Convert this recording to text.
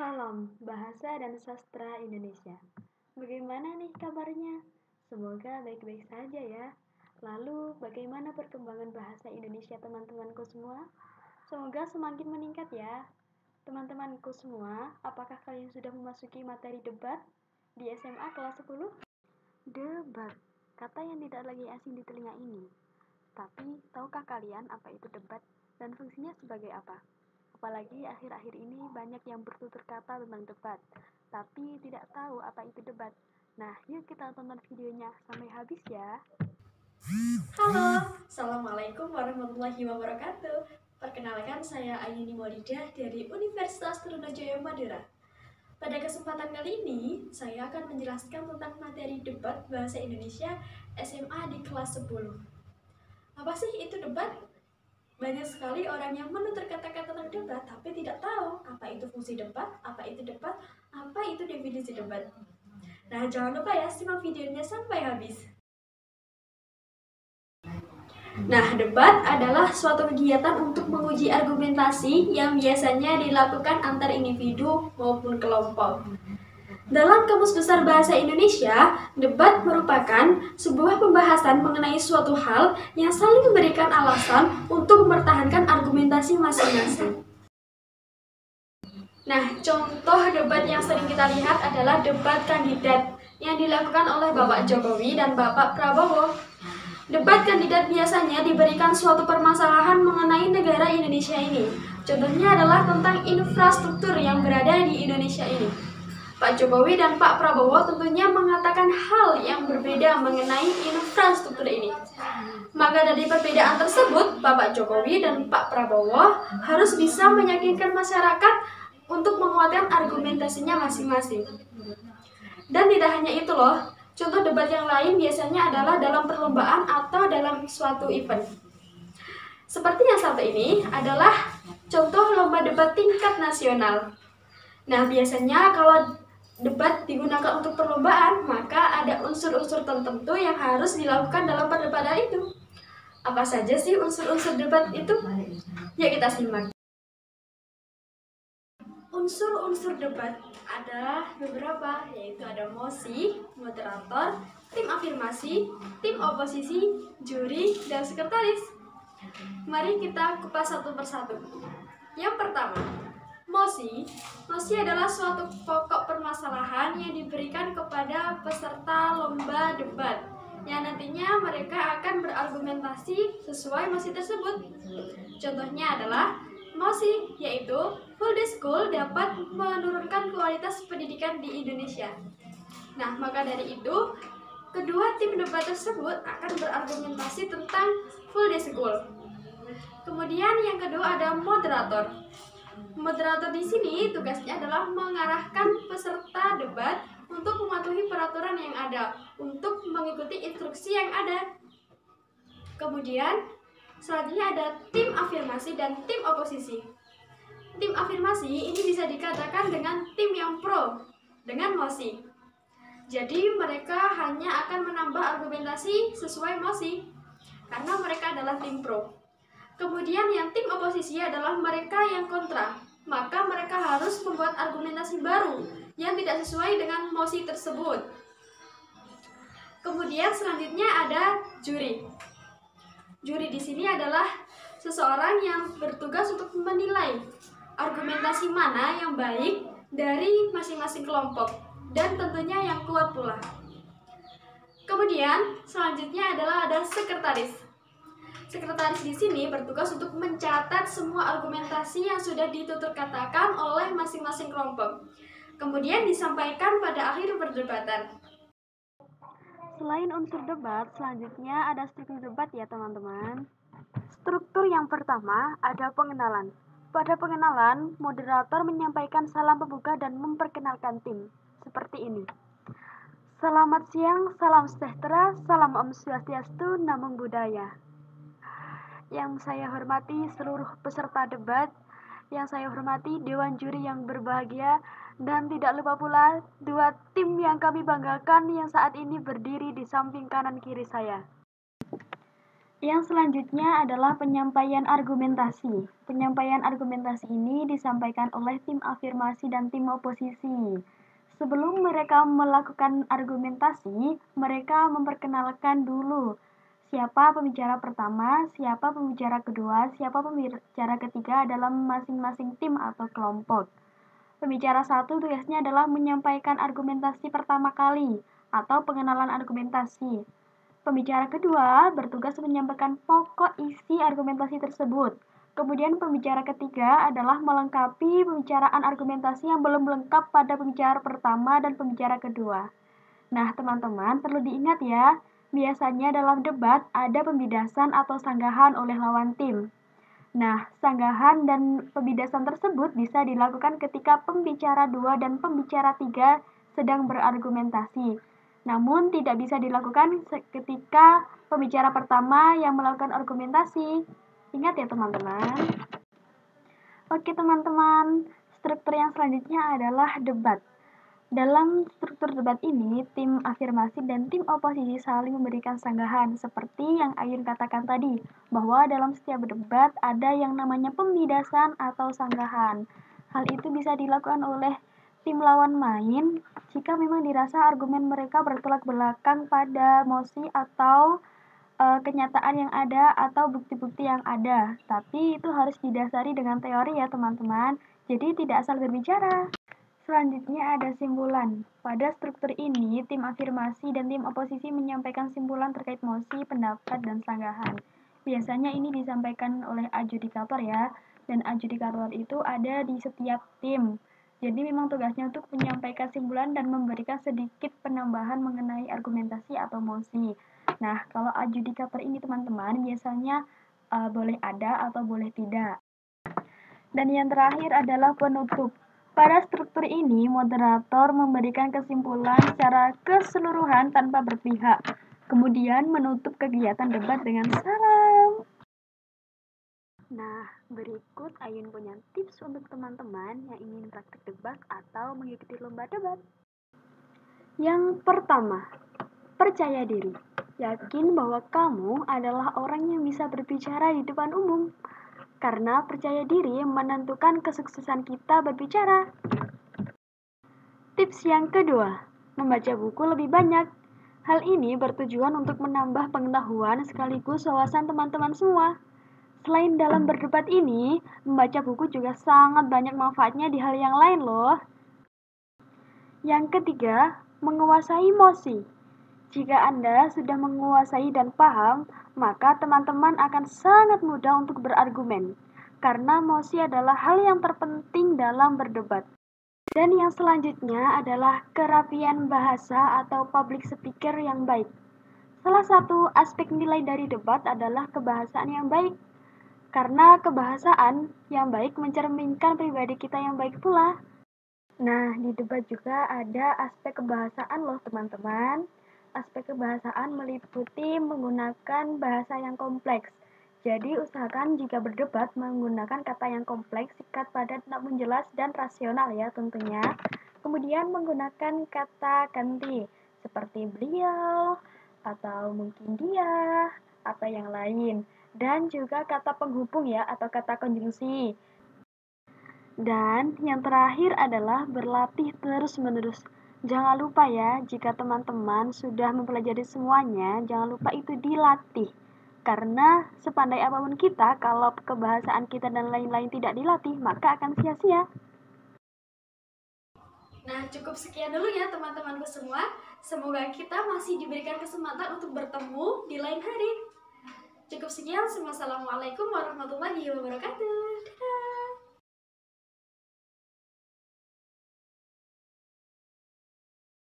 Salam Bahasa dan Sastra Indonesia. Bagaimana nih kabarnya? Semoga baik-baik saja ya. Lalu, bagaimana perkembangan bahasa Indonesia teman-temanku semua? Semoga semakin meningkat ya. Teman-temanku semua, apakah kalian sudah memasuki materi debat di SMA kelas 10? Debat, kata yang tidak lagi asing di telinga ini. Tapi, tahukah kalian apa itu debat dan fungsinya sebagai apa? Apalagi akhir-akhir ini banyak yang bertutur kata tentang debat, tapi tidak tahu apa itu debat. Nah, yuk kita tonton videonya sampai habis ya. Halo, Assalamualaikum warahmatullahi wabarakatuh. Perkenalkan, saya Ayuni Maulidah dari Universitas Trunajaya Madura. Pada kesempatan kali ini, saya akan menjelaskan tentang materi debat Bahasa Indonesia SMA di kelas 10. Apa sih itu debat? Banyak sekali orang yang menutur kata-kata tentang debat, tapi tidak tahu apa itu fungsi debat, apa itu definisi debat. Nah, jangan lupa ya, simak videonya sampai habis. Nah, debat adalah suatu kegiatan untuk menguji argumentasi yang biasanya dilakukan antar individu maupun kelompok. Dalam Kamus Besar Bahasa Indonesia, debat merupakan sebuah pembahasan mengenai suatu hal yang saling memberikan alasan untuk mempertahankan argumentasi masing-masing. Nah, contoh debat yang sering kita lihat adalah debat kandidat yang dilakukan oleh Bapak Jokowi dan Bapak Prabowo. Debat kandidat biasanya diberikan suatu permasalahan mengenai negara Indonesia ini. Contohnya adalah tentang infrastruktur yang berada di Indonesia ini. Pak Jokowi dan Pak Prabowo tentunya mengatakan hal yang berbeda mengenai infrastruktur ini. Maka dari perbedaan tersebut, Bapak Jokowi dan Pak Prabowo harus bisa meyakinkan masyarakat untuk menguatkan argumentasinya masing-masing. Dan tidak hanya itu loh, contoh debat yang lain biasanya adalah dalam perlombaan atau dalam suatu event. Seperti yang satu ini adalah contoh lomba debat tingkat nasional. Nah, biasanya kalau debat digunakan untuk perlombaan, maka ada unsur-unsur tertentu yang harus dilakukan dalam perdebatan itu. Apa saja sih unsur-unsur debat itu? Ya, kita simak. Unsur-unsur debat adalah beberapa, yaitu ada mosi, moderator, tim afirmasi, tim oposisi, juri, dan sekretaris. Mari kita kupas satu persatu. Yang pertama, mosi. Mosi adalah suatu pokok permasalahan yang diberikan kepada peserta lomba debat, yang nantinya mereka akan berargumentasi sesuai mosi tersebut. Contohnya adalah mosi, yaitu full day school dapat menurunkan kualitas pendidikan di Indonesia. Nah, maka dari itu, kedua tim debat tersebut akan berargumentasi tentang full day school. Kemudian yang kedua ada moderator. Moderator di sini tugasnya adalah mengarahkan peserta debat untuk mematuhi peraturan yang ada, untuk mengikuti instruksi yang ada. Kemudian selanjutnya ada tim afirmasi dan tim oposisi. Tim afirmasi ini bisa dikatakan dengan tim yang pro dengan mosi. Jadi mereka hanya akan menambah argumentasi sesuai mosi karena mereka adalah tim pro. Kemudian yang tim oposisi adalah mereka yang kontra, maka mereka harus membuat argumentasi baru yang tidak sesuai dengan mosi tersebut. Kemudian selanjutnya ada juri. Juri di sini adalah seseorang yang bertugas untuk menilai argumentasi mana yang baik dari masing-masing kelompok dan tentunya yang kuat pula. Kemudian selanjutnya adalah ada sekretaris. Sekretaris di sini bertugas untuk mencatat semua argumentasi yang sudah ditutur katakan oleh masing-masing kelompok. Kemudian disampaikan pada akhir perdebatan. Selain unsur debat, selanjutnya ada struktur debat ya teman-teman. Struktur yang pertama ada pengenalan. Pada pengenalan, moderator menyampaikan salam pembuka dan memperkenalkan tim. Seperti ini. Selamat siang, salam sejahtera, salam Om Swastiastu, Namo Buddhaya. Yang saya hormati seluruh peserta debat, yang saya hormati Dewan Juri yang berbahagia, dan tidak lupa pula dua tim yang kami banggakan yang saat ini berdiri di samping kanan kiri saya. Yang selanjutnya adalah penyampaian argumentasi. Penyampaian argumentasi ini disampaikan oleh tim afirmasi dan tim oposisi. Sebelum mereka melakukan argumentasi, mereka memperkenalkan dulu siapa pembicara pertama, siapa pembicara kedua, siapa pembicara ketiga dalam masing-masing tim atau kelompok. Pembicara satu tugasnya adalah menyampaikan argumentasi pertama kali atau pengenalan argumentasi. Pembicara kedua bertugas menyampaikan pokok isi argumentasi tersebut. Kemudian pembicara ketiga adalah melengkapi pembicaraan argumentasi yang belum lengkap pada pembicara pertama dan pembicara kedua. Nah, teman-teman perlu diingat ya, biasanya dalam debat ada pembidasan atau sanggahan oleh lawan tim. Nah, sanggahan dan pembidasan tersebut bisa dilakukan ketika pembicara 2 dan pembicara 3 sedang berargumentasi. Namun tidak bisa dilakukan ketika pembicara pertama yang melakukan argumentasi. Ingat ya teman-teman. Oke teman-teman, struktur yang selanjutnya adalah debat. Dalam struktur debat ini, tim afirmasi dan tim oposisi saling memberikan sanggahan, seperti yang Ayun katakan tadi, bahwa dalam setiap debat ada yang namanya pembidasan atau sanggahan. Hal itu bisa dilakukan oleh tim lawan main jika memang dirasa argumen mereka bertolak belakang pada mosi atau kenyataan yang ada atau bukti-bukti yang ada. Tapi itu harus didasari dengan teori ya teman-teman, jadi tidak asal berbicara. Selanjutnya ada simpulan. Pada struktur ini, tim afirmasi dan tim oposisi menyampaikan simpulan terkait mosi, pendapat, dan sanggahan. Biasanya ini disampaikan oleh adjudikator ya, dan adjudikator itu ada di setiap tim. Jadi memang tugasnya untuk menyampaikan simpulan dan memberikan sedikit penambahan mengenai argumentasi atau mosi. Nah, kalau adjudikator ini teman-teman biasanya boleh ada atau boleh tidak. Dan yang terakhir adalah penutup. Pada struktur ini, moderator memberikan kesimpulan secara keseluruhan tanpa berpihak, kemudian menutup kegiatan debat dengan salam. Nah, berikut Ayun punya tips untuk teman-teman yang ingin praktik debat atau mengikuti lomba debat. Yang pertama, percaya diri. Yakin bahwa kamu adalah orang yang bisa berbicara di depan umum. Karena percaya diri menentukan kesuksesan kita berbicara. Tips yang kedua, membaca buku lebih banyak. Hal ini bertujuan untuk menambah pengetahuan sekaligus wawasan teman-teman semua. Selain dalam berdebat ini, membaca buku juga sangat banyak manfaatnya di hal yang lain loh. Yang ketiga, menguasai emosi. Jika Anda sudah menguasai dan paham, maka teman-teman akan sangat mudah untuk berargumen. Karena emosi adalah hal yang terpenting dalam berdebat. Dan yang selanjutnya adalah kerapian bahasa atau public speaker yang baik. Salah satu aspek nilai dari debat adalah kebahasaan yang baik. Karena kebahasaan yang baik mencerminkan pribadi kita yang baik pula. Nah, di debat juga ada aspek kebahasaan loh teman-teman. Aspek kebahasaan meliputi menggunakan bahasa yang kompleks. Jadi usahakan jika berdebat menggunakan kata yang kompleks, singkat, padat, namun jelas dan rasional ya tentunya. Kemudian menggunakan kata ganti seperti beliau atau mungkin dia atau yang lain. Dan juga kata penghubung ya atau kata konjungsi. Dan yang terakhir adalah berlatih terus-menerus. Jangan lupa ya, jika teman-teman sudah mempelajari semuanya, jangan lupa itu dilatih. Karena sepandai apapun kita, kalau kebahasaan kita dan lain-lain tidak dilatih, maka akan sia-sia. Nah, cukup sekian dulu ya teman-temanku semua. Semoga kita masih diberikan kesempatan untuk bertemu di lain hari. Cukup sekian. Wassalamualaikum warahmatullahi wabarakatuh.